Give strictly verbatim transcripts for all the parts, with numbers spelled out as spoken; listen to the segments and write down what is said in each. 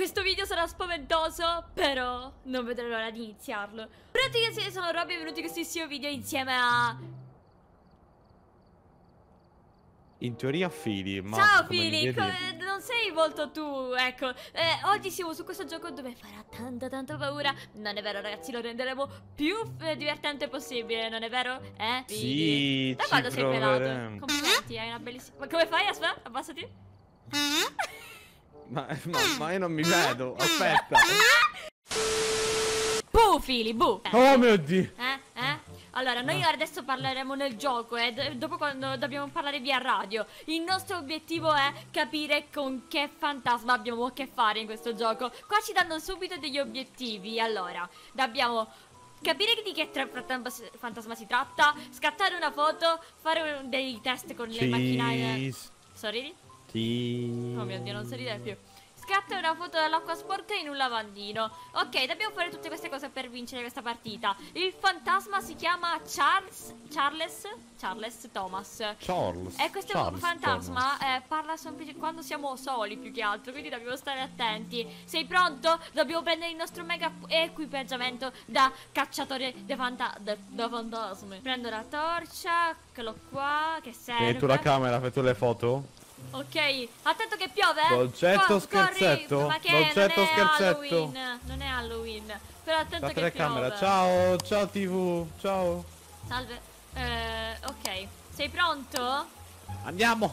questo video sarà spaventoso, però non vedrò l'ora di iniziarlo. Pronti ragazzi, sono Robby e venuti in questissimo video insieme a... In teoria Fili, ma Ciao come Fili, vedi... come... non sei molto tu, ecco. eh, Oggi siamo su questo gioco dove farà tanta tanta paura. Non è vero ragazzi, lo renderemo più eh, divertente possibile, non è vero? Eh? Sì, da ci quando sei pelato? proveremo. Complimenti, hai una bellissima... Ma come fai? Aspetta, abbassati. ma, ma, ma io non mi vedo, aspetta. Bu Fili, bu. Oh mio Dio. Eh? Eh? Allora, noi adesso parleremo nel gioco e eh, dopo quando dobbiamo parlare via radio. Il nostro obiettivo è capire con che fantasma abbiamo a che fare in questo gioco. Qua ci danno subito degli obiettivi. Allora, dobbiamo capire di che fantasma si tratta, scattare una foto, fare dei test con le macchinine. Sorridi? Sì. Oh mio Dio, non sorride più. Scatta una foto dell'acqua sporca in un lavandino. Ok, dobbiamo fare tutte queste cose per vincere questa partita. Il fantasma si chiama Charles Charles Charles Thomas. Charles E questo Charles fantasma eh, parla semplicemente quando siamo soli più che altro. Quindi dobbiamo stare attenti. Sei pronto? Dobbiamo prendere il nostro mega equipaggiamento da cacciatore de fanta de, de fantasmi. Prendo la torcia, eccolo qua, che serve. E tu la camera, fai tu le foto? Ok, attento che piove. Dolcetto Co scherzetto. corri. Ma che Dolcetto non è scherzetto. Halloween. Non è Halloween. Però attento La che telecamera, piove. ciao, ciao tivù, ciao. Salve. eh, Ok, sei pronto? Andiamo.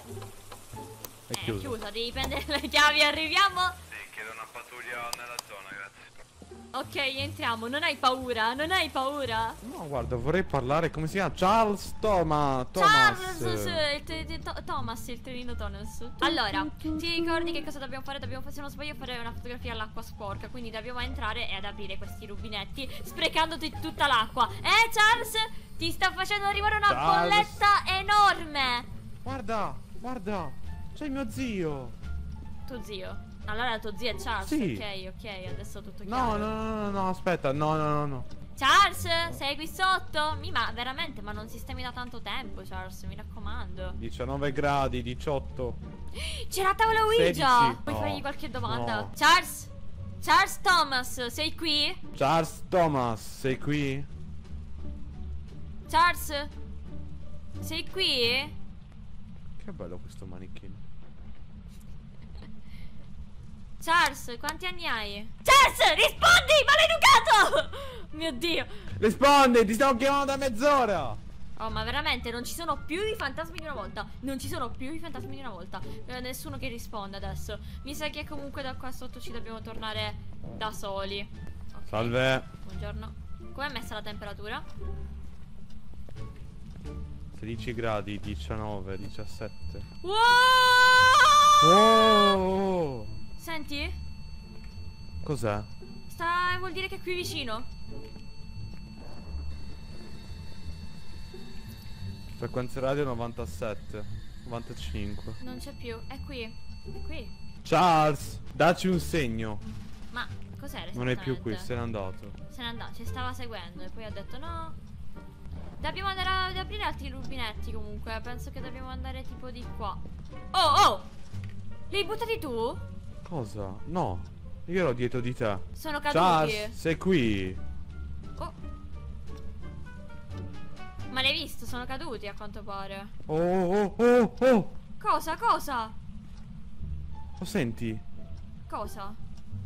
È Eh, chiuso. chiuso, devi prendere le chiavi, arriviamo. Sì, chiedo una pattuglia nella zona, grazie. Ok, entriamo, non hai paura, non hai paura. No, guarda, vorrei parlare, come si chiama? Charles Thomas. Thomas. Charles, sì, il te- te- to- Thomas, il trenino Thomas. Allora, ti ricordi che cosa dobbiamo fare? Dobbiamo, se non sbaglio, fare una fotografia all'acqua sporca. Quindi dobbiamo entrare e ad aprire questi rubinetti, sprecandoti tutta l'acqua. Eh, Charles? Ti sta facendo arrivare una Charles. bolletta enorme. Guarda, guarda, c'è mio zio. Tuo zio? Allora tuo zio è Charles, Sì. ok, ok, adesso tutto No, chiaro. no, no, no, no, aspetta, no, no, no, no. Charles, sei qui sotto? Mi ma veramente, ma non sistemi da tanto tempo, Charles, mi raccomando. diciannove gradi, diciotto. C'è la tavola Ouija! sedici. Puoi No, fargli qualche domanda? no. Charles? Charles Thomas, sei qui? Charles Thomas, sei qui? Charles? Sei qui? Che bello questo manichino. Charles, quanti anni hai? Charles, rispondi, maleducato! Mio Dio. Rispondi, ti stiamo chiamando da mezz'ora. Oh, ma veramente non ci sono più i fantasmi di una volta. Non ci sono più i fantasmi di una volta. eh, Nessuno che risponde adesso. Mi sa che comunque da qua sotto ci dobbiamo tornare da soli. Ok. Salve. Buongiorno. Com'è messa la temperatura? sedici gradi, diciannove, diciassette. Wow! Oh! Senti? Cos'è? Sta... vuol dire che è qui vicino. Frequenza radio novantasette, novantacinque. Non c'è più. È qui. È qui. Charles, dacci un segno. Ma cos'era? Non è più qui, esattamente? se n'è andato. Se n'è andato, ci stava seguendo e poi ha detto no. Dobbiamo andare a- ad aprire altri rubinetti comunque. Penso che dobbiamo andare tipo di qua. Oh, oh! Li hai buttati tu? Cosa? No, io ero dietro di te. Sono caduti. Charles, sei qui? Oh. Ma l'hai visto? Sono caduti a quanto pare. Oh, oh, oh, oh! Cosa? Cosa? Lo senti? Cosa?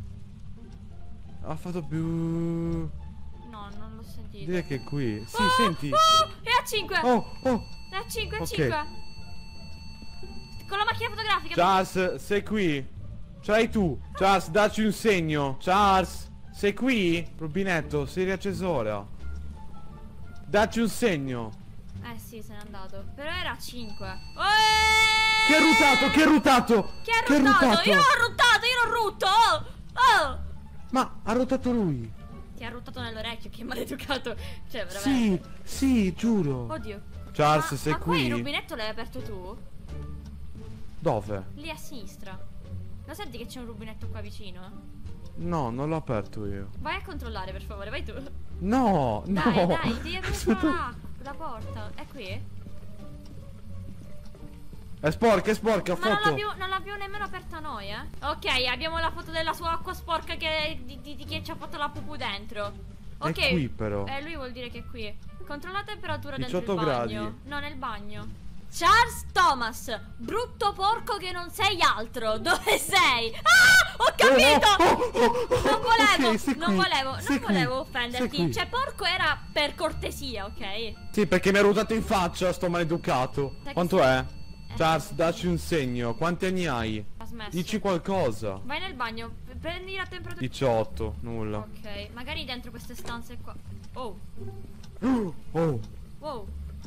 Ha fatto più... No, non l'ho sentito. Direi che è qui. Sì, Oh, senti. Oh, è a cinque. Oh, oh! È a cinque, è a Ok. cinque. Con la macchina fotografica. Charles, sei qui? Ce l'hai tu? Charles, dacci un segno. Charles, sei qui? Rubinetto, sei riacceso ora. Dacci un segno. Eh sì, se n'è andato. Però era a cinque. Che è rutato, che è rutato. Chi ha ruttato? Io ho ruttato, io non rutto. Oh! Oh! Ma ha ruttato lui. Ti ha ruttato nell'orecchio, che maleducato. Cioè, veramente. Sì, sì, giuro. Oddio. Charles, ma, sei ma qui? poi il rubinetto l'hai aperto tu? Dove? Lì a sinistra. Lo senti che c'è un rubinetto qua vicino? No, non l'ho aperto io. Vai a controllare, per favore, vai tu. No, Dai, no. dai, devi aprire la, la porta. È qui? È sporca, è sporca, Ma non l'ha foto. più, non l'ha più nemmeno aperta noi, eh. Ok, abbiamo la foto della sua acqua sporca che di, di, di chi ci ha fatto la pupù dentro. Ok. È qui però. Eh, lui vuol dire che è qui. Controlla la temperatura dentro il diciotto bagno. gradi. No, nel bagno. Charles Thomas, brutto porco che non sei altro. Dove sei? Ah, ho capito. Oh, oh, oh, oh, Non volevo, ok, sei non qui, volevo, sei non qui, volevo sei offenderti. qui. Cioè, porco era per cortesia, ok? Sì, perché mi ha ruotato in faccia sto maleducato. Sai Quanto che- è? Eh, Charles, dacci un segno. Quanti anni hai? Ha smesso. Dici qualcosa. Vai nel bagno, p- prendi la temperatura. diciotto, nulla. Ok, magari dentro queste stanze qua. Oh, Oh, wow.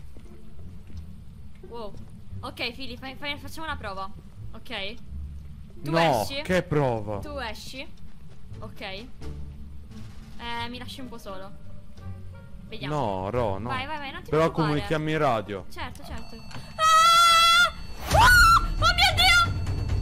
Wow. Ok, Fili, fai- fai- facciamo una prova. Ok? Tu no, esci? che prova. Tu esci? Ok. Eh, mi lasci un po' solo. Vediamo. No, Ro, no. Vai, vai, vai, non ti Però preoccupare. comunichiamo in radio. Certo, certo. Ah! Ah! Oh mio Dio!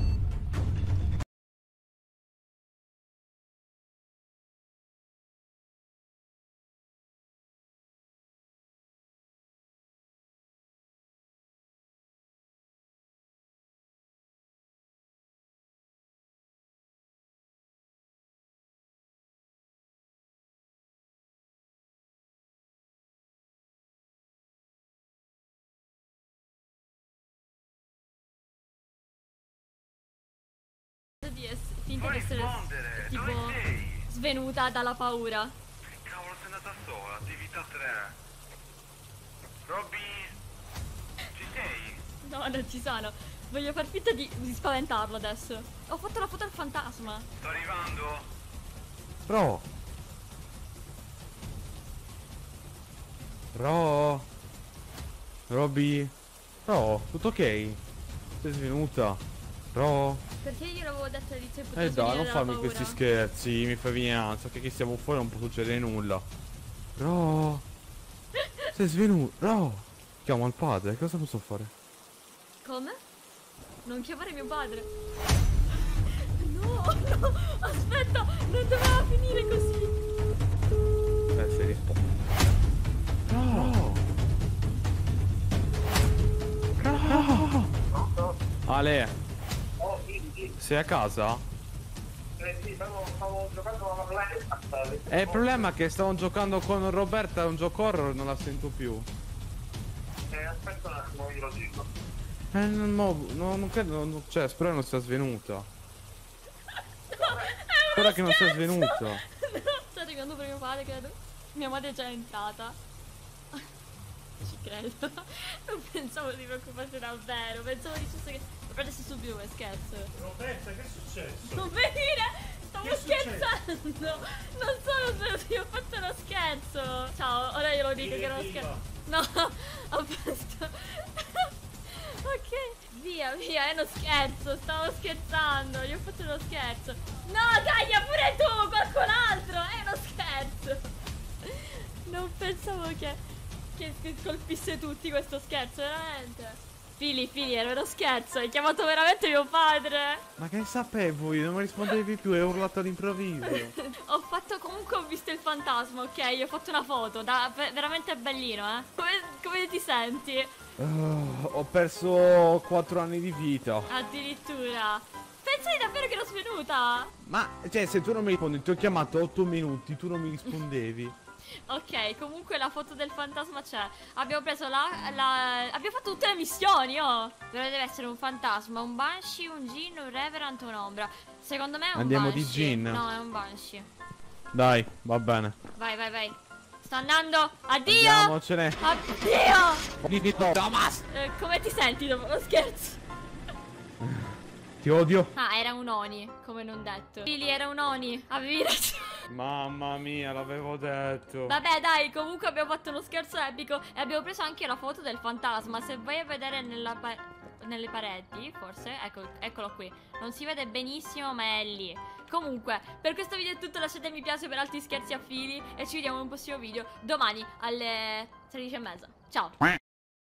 Di ess- finta Non di essere rispondere, tipo dove sei? svenuta dalla paura. Che cavolo sei andata sola? Attività tre. Robby, ci sei? No, non ci sono. Voglio far finta di, di spaventarlo adesso. Ho fatto la foto al fantasma. Sto arrivando? Ro. Ro. Robby. Ro, tutto ok? Sei svenuta? Ro. Perché io l'avevo detto all'inizio che Eh potevo dai, non venire dalla farmi paura. questi scherzi, mi fai venire ansia, che che stiamo fuori non può succedere nulla. Ro. Sei svenuto. Ro. Chiamo al padre, cosa posso fare? Come? Non chiamare mio padre. No, no, aspetta, non doveva finire così. Eh, sei risposto. Ro. Ro. Ale, Oh, sì, sì, sei a casa? eh, sì, stavo, stavo giocando alla Minecraft. Eh, il problema è che stavamo giocando con Roberta, è un gioco horror, non la sento più. Eh, aspetta un attimo, glielo dico. Eh, non, no, no, non credo, non- cioè, spero non sia svenuta. Spero che non sia svenuta. No, sto arrivando per mio padre, credo. Mia madre è già entrata. Ci credo. Non pensavo di preoccuparsi davvero. Pensavo dicesse che prendessi subito come scherzo. Roberta, che è successo? Non venire! Stavo Che è scherzando! Non sono svenuto, io ho fatto uno scherzo! Ciao, ora glielo dico che era uno Viva. scherzo. No, ho fatto. Ok, via, via, è uno scherzo, stavo scherzando, gli ho fatto uno scherzo. No, Gaia, pure tu, qualcun altro, è uno scherzo. Non pensavo che, che, che colpisse tutti questo scherzo, veramente. Fili, Fili, era uno scherzo, hai chiamato veramente mio padre. Ma che sapevo io? Non mi rispondevi più, hai urlato all'improvviso. Ho fatto, comunque ho visto il fantasma, ok? Ho fatto una foto, da, ve- veramente bellino, eh. Come, come ti senti? Ah, ho perso quattro anni di vita. Addirittura. Pensavi davvero che ero svenuta? Ma, cioè, se tu non mi rispondi, ti ho chiamato otto minuti, tu non mi rispondevi. Ok, comunque la foto del fantasma c'è. Abbiamo preso la, la... Abbiamo fatto tutte le missioni, oh! Però deve essere un fantasma, un banshee, un gin, un reverend o un'ombra. Secondo me è un Andiamo di banshee. gin. No, è un banshee. Dai, va bene. Vai, vai, vai. Sto andando. Addio! Andiamocene. Addio! Thomas! Eh, come ti senti dopo lo scherzo? Ti odio. Ah, era un Oni, come non detto. Lili, era un Oni. Avevi ragione. Mamma mia, l'avevo detto. Vabbè, dai, comunque abbiamo fatto uno scherzo epico e abbiamo preso anche la foto del fantasma. Se vai a vedere nella pa- nelle pareti, forse, ecco, eccolo qui. Non si vede benissimo, ma è lì. Comunque, per questo video è tutto. Lasciate mi piace per altri scherzi a fili e ci vediamo in un prossimo video domani alle tredici e mezza. Ciao.